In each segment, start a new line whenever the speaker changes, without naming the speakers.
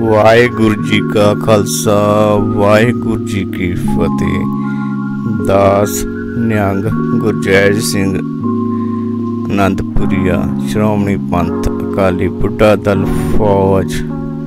वाहिगुरु जी का खालसा वाहिगुरु जी की फतेह। दास निहंग गुरजैज सिंह आनंदपुरिया श्रोमणी पंथ अकाली बुढ़ा दल फौज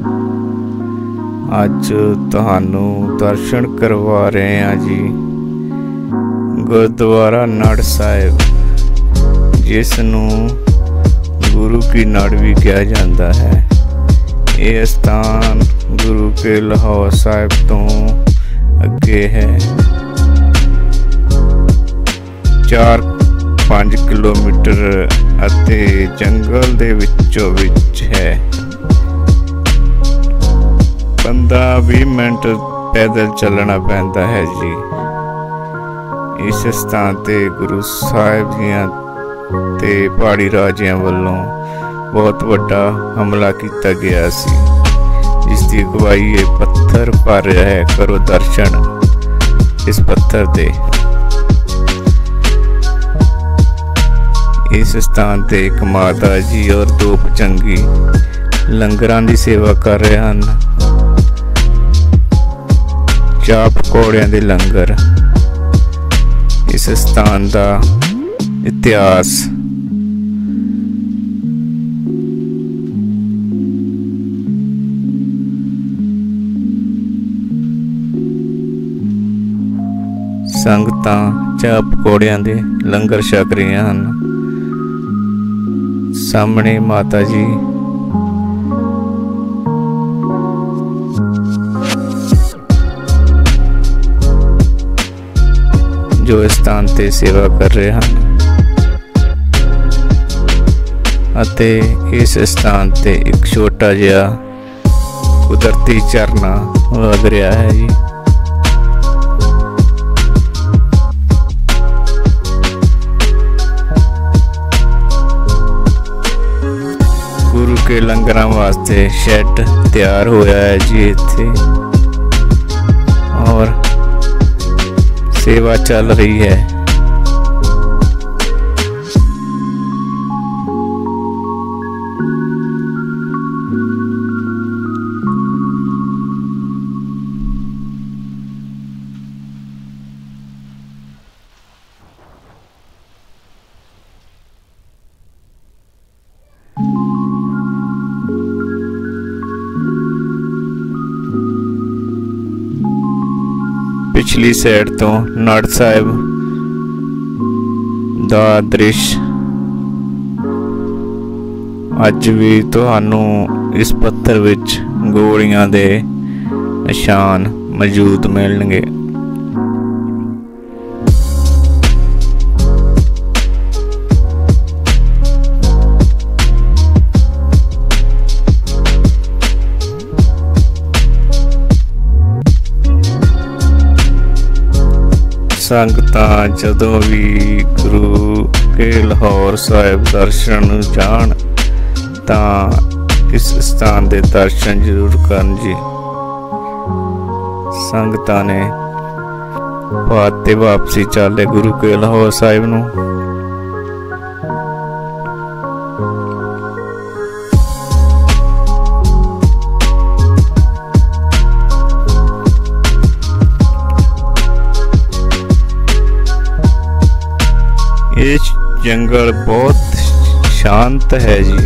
अज तुहानू दर्शन करवा रहे हैं जी गुरुद्वारा नड़ साहिब, जिसनू गुरु की नड़ भी कहा जाता है। यह स्थान गुरु के लाहौर साहिब तो अगे है, 4-5 किलोमीटर अते जंगल दे विचों विच है। 15-20 मिनट पैदल चलना पैंदा है जी। इस स्थान ते गुरु साहिब जियां ते पहाड़ी राजियां वल्लों बहुत वड्डा हमला किया गया सी, जिसकी अगवाई ये पत्थर पर रहा है। करो दर्शन इस पत्थर दे। इस स्थान ते एक माता जी और 2 भुजंगी लंगरां दी सेवा कर रहे हैं। चाह पकौड़ियां दे लंगर। इस स्थान का इतिहास संगतां चाह पकौड़ियां दे लंगर छक रही हैं। सामने माता जी जो स्थान ते सेवा कर रहे हैं अते इस स्थान ते एक छोटा जिहा कुदरती झरना लग रहा है जी। गुरु के लंगरां वास्ते शेड तैयार होया है जी इत्थे, और सेवा चल रही है। पिछली साइड तो नड़ साहिब दा दृश्य अज भी तुहानू इस पत्थर विच गोलियां दे निशान मौजूद मिलणगे। संगतां जदों भी गुरु के लाहौर साहिब दर्शन जाण तां इस स्थान दे दर्शन जरूर करन जी। संगतां ने पाते वापसी चाले गुरु के लाहौर साहिब नूं। ये जंगल बहुत शांत है जी।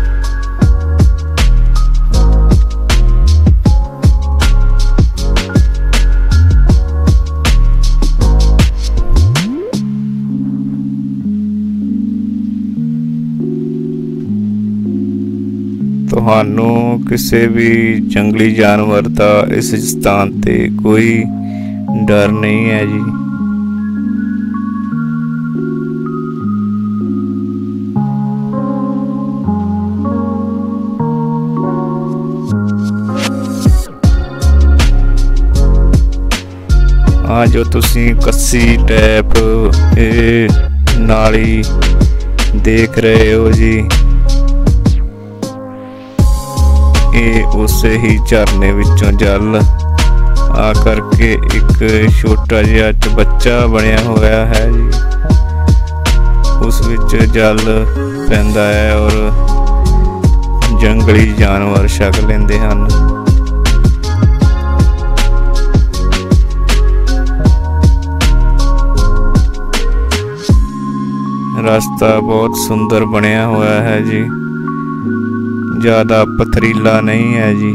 तुहानू किसी भी जंगली जानवर का इस स्थान ते कोई डर नहीं है जी। हाँ, जो तुसी कस्सी टैप नाली देख रहे हो जी, ये उस ही झरने विचों जल आ करके एक छोटा जिहा चबच्चा बनया होया है जी। उस विच जल पैंदा है और जंगली जानवर छक लेंदे हन। रास्ता बहुत सुंदर बनया हुआ है जी, ज़्यादा पथरीला नहीं है जी।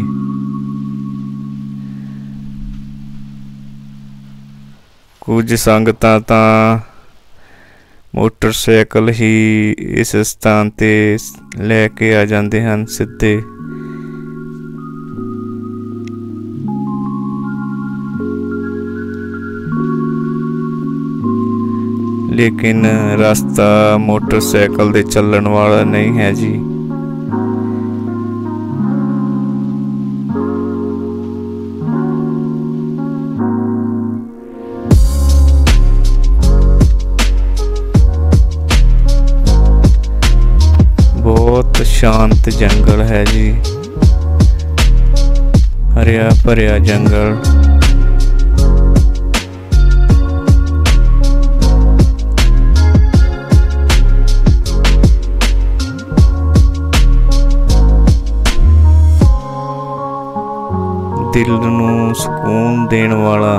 कुछ संगतां तां मोटरसाइकिल ही इस स्थान ते लैके आ जाते हैं सीधे। लेकिन रास्ता मोटरसाइकिल दे चलण वाला नहीं है जी। बहुत शांत जंगल है जी, हरिया भरिया जंगल। दिल नूं सुकून देण वाला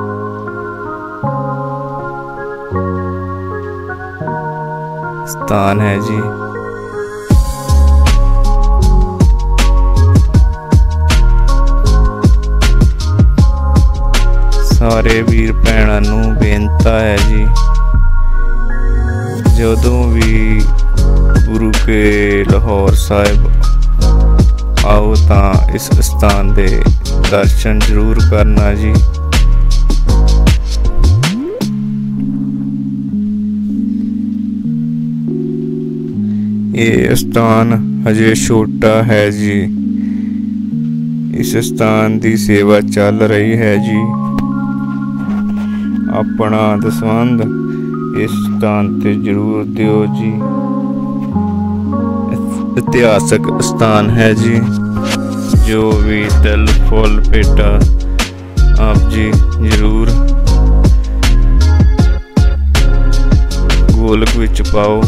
स्थान है जी। सारे वीर भैणां नूं बेनता है जी, जदों भी गुरु के लाहौर साहिब आओ तां इस स्थान दे दर्शन जरूर करना जी। ये स्थान हजे छोटा है जी, इस स्थान की सेवा चल रही है जी। अपना दसवंध इस स्थान ते जरूर दियो जी। इतिहासक स्थान है जी, जो भी दिल फुल पेटा आप जी जरूर गोलक विच पाओ।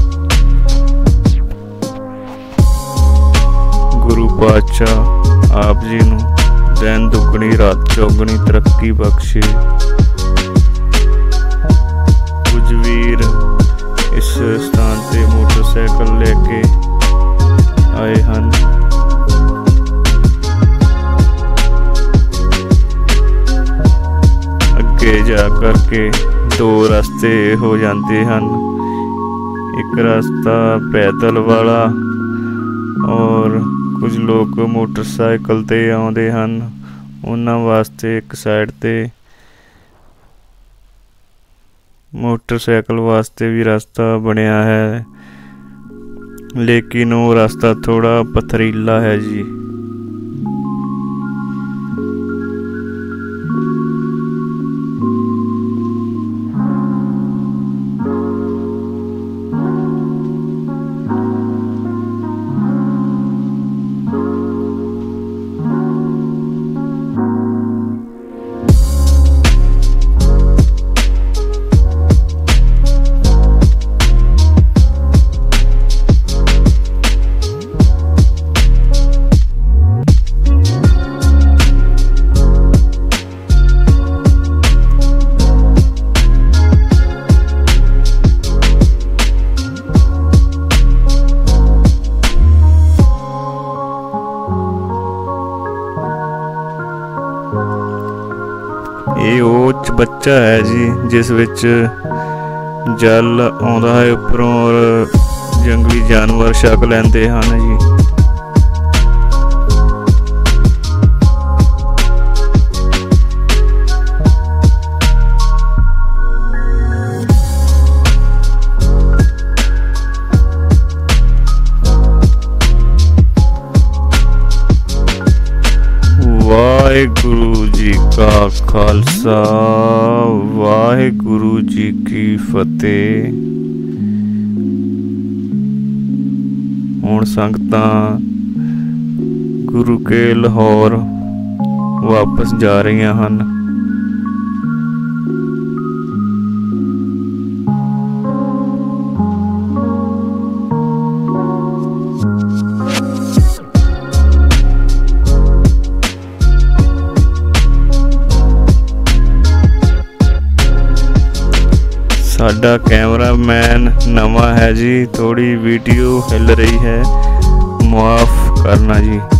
गुरु पातशाह आप जी नूं दिन दुगनी रात चौगनी तरक्की बख्शे। कुछ वीर इस स्थान ते मोटरसाइकिल लेके आए हैं। अगे जा करके दो रास्ते हो जाते हैं, एक रास्ता पैदल वाला और कुछ लोग मोटरसाइकिल ते आउंदे हैं, उन्हां वास्ते एक साइड ते मोटरसाइकिल वास्ते भी रास्ता बनया है, लेकिन वो रास्ता थोड़ा पथरीला है जी। ये वो बच्चा है जी जिस विच जल आउंदा है उपरों और जंगली जानवर छक लैंदे हन जी। वाहिगुरु जी का खालसा, वाहिगुरु जी की फतेह। हुण संगतां गुरु के लाहौर वापस जा रही हन। साडा कैमरामैन नवा है जी, थोड़ी वीडियो हिल रही है, माफ़ करना जी।